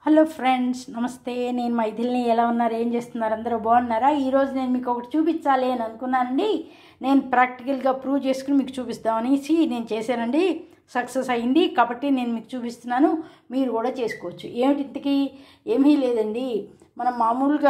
Hello friends, నమస్తే. నేను మైథిల్ని. ఎలా ఉన్నారు? ఏం చేస్తున్నారు? అందరూ బాగున్నారా? ఈరోజు నేను మీకు ఒకటి చూపించాలి అని అనుకున్నానండి. నేను ప్రాక్టికల్గా ప్రూవ్ చేసుకుని మీకు చూపిస్తామనేసి నేను చేశానండి. సక్సెస్ అయింది కాబట్టి నేను మీకు చూపిస్తున్నాను. మీరు కూడా చేసుకోవచ్చు. ఏమిటికి ఏమీ లేదండి. మనం మామూలుగా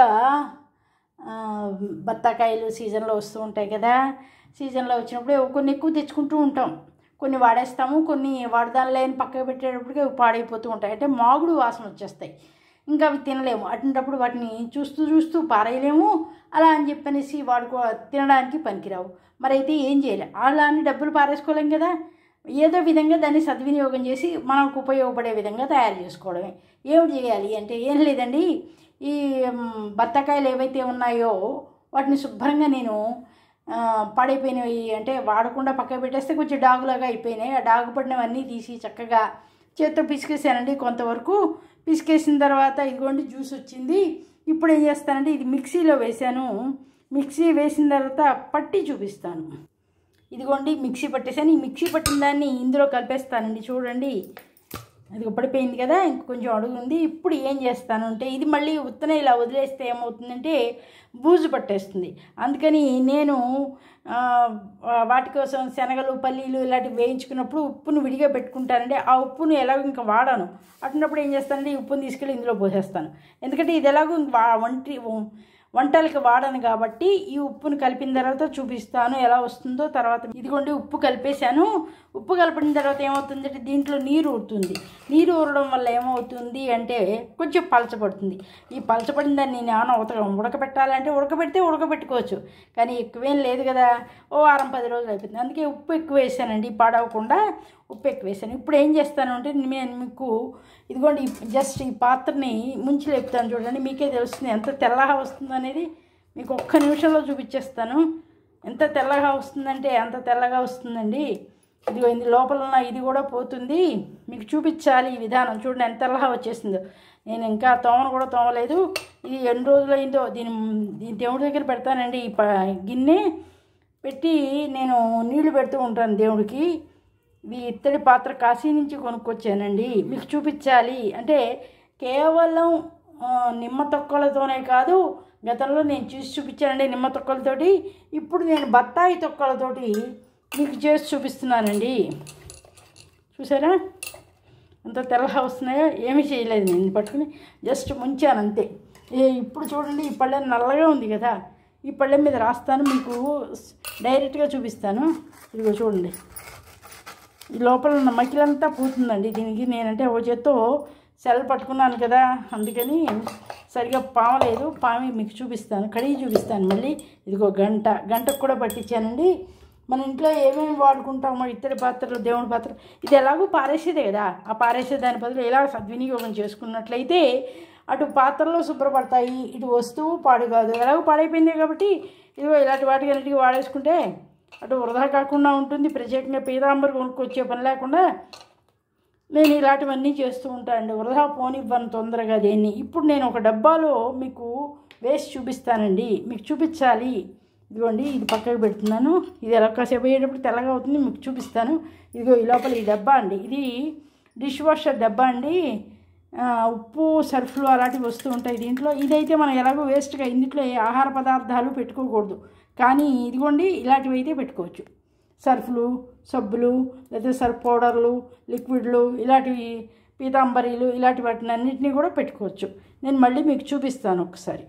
బత్తాకాయలు సీజన్లో వస్తూ ఉంటాయి కదా. సీజన్లో వచ్చినప్పుడు కొన్ని ఎక్కువ తెచ్చుకుంటూ ఉంటాం. కొన్ని వాడేస్తాము, కొన్ని వాడదానిలో పక్కకు పెట్టేటప్పటికి అవి పాడైపోతూ ఉంటాయి. అంటే మాగుడు వాసన వచ్చేస్తాయి. ఇంకా అవి తినలేము. అటువంటిప్పుడు వాటిని చూస్తూ చూస్తూ పారేయలేము. అలా అని చెప్పనేసి తినడానికి పనికిరావు. మరి అయితే ఏం చేయాలి? అలా అని డబ్బులు పారేసుకోలేం కదా. ఏదో విధంగా దాన్ని సద్వినియోగం చేసి మనకు ఉపయోగపడే విధంగా తయారు చేసుకోవడమే. ఏమిటి చేయాలి అంటే ఏం లేదండి. ఈ బత్తాకాయలు ఏవైతే ఉన్నాయో వాటిని శుభ్రంగా నేను పాడైపోయినవి అంటే వాడకుండా పక్కకు పెట్టేస్తే కొంచెం డాగులాగా అయిపోయినాయి. ఆ డాగు పడినవన్నీ తీసి చక్కగా చేత్తో పిసికేసానండి. కొంతవరకు పిసికేసిన తర్వాత ఇదిగోండి జ్యూస్ వచ్చింది. ఇప్పుడు ఏం చేస్తానంటే ఇది మిక్సీలో వేసాను. మిక్సీ వేసిన తర్వాత పట్టి చూపిస్తాను. ఇదిగోండి మిక్సీ పట్టేసాను. ఈ మిక్సీ పట్టిన దాన్ని ఇందులో కలిపేస్తానండి. చూడండి, అది పడిపోయింది కదా, ఇంకొంచెం అడుగుంది. ఇప్పుడు ఏం చేస్తాను అంటే ఇది మళ్ళీ ఉత్తనే ఇలా వదిలేస్తే ఏమవుతుందంటే బూజు పట్టేస్తుంది. అందుకని నేను వాటి కోసం శనగలు, పల్లీలు ఇలాంటివి వేయించుకున్నప్పుడు ఉప్పును విడిగా పెట్టుకుంటానండి. ఆ ఉప్పును ఎలాగో ఇంకా వాడాను. అటున్నప్పుడు ఏం చేస్తానంటే ఈ ఉప్పును తీసుకెళ్ళి ఇందులో పోసేస్తాను. ఎందుకంటే ఇది ఎలాగో వంటలకి వాడను కాబట్టి ఈ ఉప్పును కలిపిన తర్వాత చూపిస్తాను ఎలా వస్తుందో తర్వాత. ఇదిగోండి ఉప్పు కలిపేశాను. ఉప్పు కలిపిన తర్వాత ఏమవుతుందంటే దీంట్లో నీరు ఊరుతుంది. నీరు ఊరడం వల్ల ఏమవుతుంది అంటే కొంచెం పలచబడుతుంది. ఈ పలచబడిన దాన్ని నేను ఏమైనా ఉడకబెట్టాలంటే ఉడకబెట్టుకోవచ్చు. కానీ ఎక్కువేం లేదు కదా, ఓ వారం 10 రోజులు అయిపోతుంది. అందుకే ఉప్పు ఎక్కువ వేసానండి, పాడవకుండా ఉప్పు ఎక్కువ వేసాను. ఇప్పుడు ఏం చేస్తాను అంటే నేను మీకు ఇదిగోండి జస్ట్ ఈ పాత్రని ముంచి లేపుతాను. చూడండి, మీకే తెలుస్తుంది ఎంత తెల్లగా వస్తుంది అనేది. మీకు ఒక్క నిమిషంలో చూపించేస్తాను. ఎంత తెల్లగా వస్తుందంటే అంత తెల్లగా వస్తుందండి. ఇదిగో ఇది లోపల ఉన్న ఇది కూడా పోతుంది. మీకు చూపించాలి ఈ విధానం. చూడండి ఎంత తెల్లగా వచ్చేసిందో. నేను ఇంకా తోమను కూడా తోమలేదు. ఇది ఎన్ని రోజులైందో. దీని దేవుడి దగ్గర పెడతానండి. ఈ గిన్నె పెట్టి నేను నీళ్లు పెడుతూ ఉంటాను దేవుడికి. ఈ ఇత్తడి పాత్ర కాశీ నుంచి కొనుక్కొచ్చానండి. మీకు చూపించాలి అంటే కేవలం నిమ్మ తొక్కలతోనే కాదు, గతంలో నేను చూపించానండి నిమ్మ తొక్కలతోటి. ఇప్పుడు నేను బత్తాయి తొక్కలతోటి మీకు చేసి చూపిస్తున్నానండి. చూసారా ఎంత తెల్లగా వస్తున్నాయో? ఏమీ చేయలేదు, నేను పట్టుకుని జస్ట్ ముంచాను అంతే. ఇప్పుడు చూడండి, ఈ పళ్ళెం నల్లగా ఉంది కదా, ఈ పళ్ళెం మీద రాస్తాను, మీకు డైరెక్ట్గా చూపిస్తాను. ఇదిగో చూడండి, ఈ లోపల ఉన్న మకిలంతా పోతుందండి దీనికి. నేనంటే ఓ చేత్తో సెల్ పట్టుకున్నాను కదా, అందుకని సరిగా పామలేదు. పామి మీకు చూపిస్తాను, కడిగి చూపిస్తాను మళ్ళీ. ఇదిగో గంటకు కూడా పట్టించానండి. మన ఇంట్లో ఏమేమి వాడుకుంటామో ఇత్తడి పాత్రలు, దేవుడి పాత్రలు, ఇది ఎలాగో పారేసేదే కదా. ఆ పారేసే దాని బదులు ఎలా సద్వినియోగం చేసుకున్నట్లయితే అటు పాత్రలో శుభ్రపడతాయి, ఇటు వస్తువు పాడు కాదు. ఎలాగో పాడైపోయింది కాబట్టి ఇదిగో ఇలాంటి వాటికి అన్నిటికీ వాడేసుకుంటే అటు వృధా కాకుండా ఉంటుంది. ప్రత్యేకంగా పీతాంబరి కొనుక్కొచ్చే పని లేకుండా నేను ఇలాంటివన్నీ చేస్తూ ఉంటానండి. వృధా పోనివ్వను తొందరగా దేన్ని. ఇప్పుడు నేను ఒక డబ్బాలో మీకు వేసి చూపిస్తానండి. మీకు చూపించాలి. ఇదిగోండి, ఇది పక్కకు పెడుతున్నాను. ఇది ఎలా కాసేపు అయ్యేటప్పుడు తెల్లగా అవుతుంది, మీకు చూపిస్తాను. ఇదిగో ఈ లోపల ఈ డబ్బా అండి, ఇది డిష్ వాషర్ డబ్బా అండి. ఉప్పు, సర్ఫ్లు అలాంటివి వస్తూ ఉంటాయి దీంట్లో. ఇదైతే మనం ఎలాగో వేస్ట్గా ఇందులో ఆహార పదార్థాలు పెట్టుకోకూడదు. కానీ ఇదిగోండి ఇలాంటివి అయితే పెట్టుకోవచ్చు. సర్ఫ్లు, సబ్బులు, లేదా సర్ఫ్ పౌడర్లు, లిక్విడ్లు, ఇలాంటివి పీతాంబరీలు, ఇలాంటి వాటిని అన్నింటినీ కూడా పెట్టుకోవచ్చు. నేను మళ్ళీ మీకు చూపిస్తాను ఒకసారి.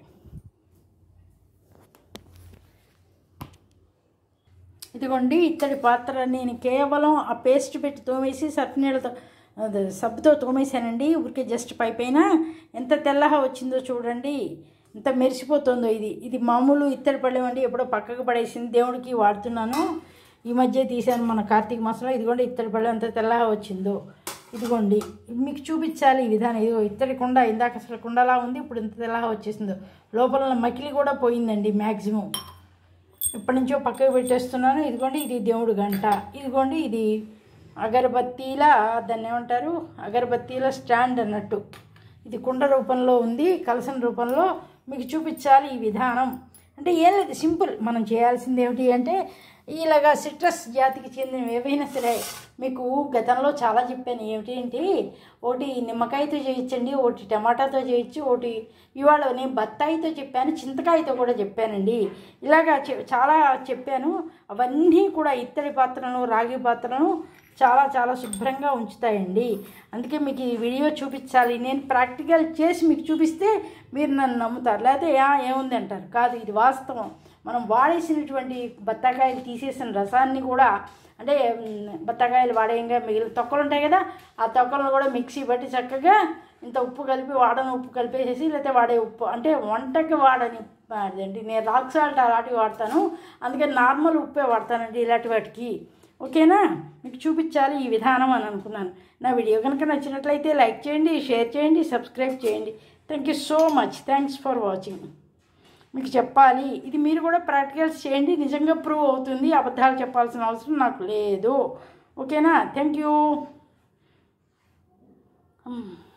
ఇదిగోండి ఇత్తడి పాత్ర. నేను కేవలం ఆ పేస్ట్ పెట్టి తోమేసి సర్ఫ్ నీళ్ళతో సబ్బుతో తోమేశానండి. ఊరికే జస్ట్ పైన ఎంత తెల్లగా వచ్చిందో చూడండి, ఎంత మెరిసిపోతుందో. ఇది మామూలు ఇత్తడి పళ్ళెం అండి, ఎప్పుడో పక్కకు పడేసింది, దేవుడికి వాడుతున్నాను. ఈ మధ్య తీసాను మన కార్తీక మాసంలో. ఇదిగోండి ఇత్తడి పళ్ళెం ఎంత తెల్లగా వచ్చిందో. ఇదిగోండి మీకు చూపించాలి ఈ విధానం. ఇదిగో ఇత్తడి కుండ, ఇందాక అసలు కుండలా ఉంది, ఇప్పుడు ఎంత తెల్లగా వచ్చేసిందో. లోపల మకిలి కూడా పోయిందండి మ్యాక్సిమం. ఎప్పటి నుంచో పక్కకు పెట్టేస్తున్నాను. ఇదిగోండి ఇది దేవుడు గంట. ఇదిగోండి ఇది అగరబత్తీల, దాన్ని ఏమంటారు, అగరబత్తీల స్టాండ్ అన్నట్టు. ఇది కుండ రూపంలో ఉంది, కలసం రూపంలో. మీకు చూపించాలి ఈ విధానం. అంటే ఏం లేదు, సింపుల్. మనం చేయాల్సింది ఏమిటి అంటే ఇలాగా సిట్రస్ జాతికి చెందినవి ఏవైనా సరే మీకు గతంలో చాలా చెప్పాను. ఏమిటి ఒకటి నిమ్మకాయతో చేయొచ్చండి, ఒకటి టమాటాతో చేయొచ్చు, ఒకటి ఇవాళ నేను బత్తాయితో చెప్పాను, చింతకాయతో కూడా చెప్పానండి. ఇలాగా చాలా చెప్పాను. అవన్నీ కూడా ఇత్తడి పాత్రలను, రాగి పాత్రలను చాలా చాలా శుభ్రంగా ఉంచుతాయండి. అందుకే మీకు ఈ వీడియో చూపించాలి. నేను ప్రాక్టికల్ చేసి మీకు చూపిస్తే మీరు నన్ను నమ్ముతారు, లేకపోతే ఏముంది అంటారు. కాదు, ఇది వాస్తవం. మనం వాడేసినటువంటి బత్తాకాయలు తీసేసిన రసాన్ని కూడా, అంటే బత్తాకాయలు వాడేయంగా మిగిలిన తొక్కలు ఉంటాయి కదా, ఆ తొక్కలను కూడా మిక్సీ బట్టి చక్కగా ఇంత ఉప్పు కలిపి, వాడని ఉప్పు కలిపేసేసి, లేకపోతే వాడే ఉప్పు అంటే వంటకి వాడని అదేంటి, నేను రాక్ సాల్ట్ అలాంటివి వాడతాను, అందుకని నార్మల్ ఉప్పే వాడతానండి ఇలాంటి వాటికి. ఓకేనా, మీకు చూపించాలి ఈ విధానం అని అనుకున్నాను. నా వీడియో కనుక నచ్చినట్లయితే లైక్ చేయండి, షేర్ చేయండి, సబ్స్క్రైబ్ చేయండి. Thank you so much. Thanks for watching. మీకు చెప్పాలి, ఇది మీరు కూడా ప్రాక్టికల్స్ చేయండి, నిజంగా ప్రూవ్ అవుతుంది. అబద్ధాలు చెప్పాల్సిన అవసరం నాకు లేదు. ఓకేనా, థ్యాంక్ యూ.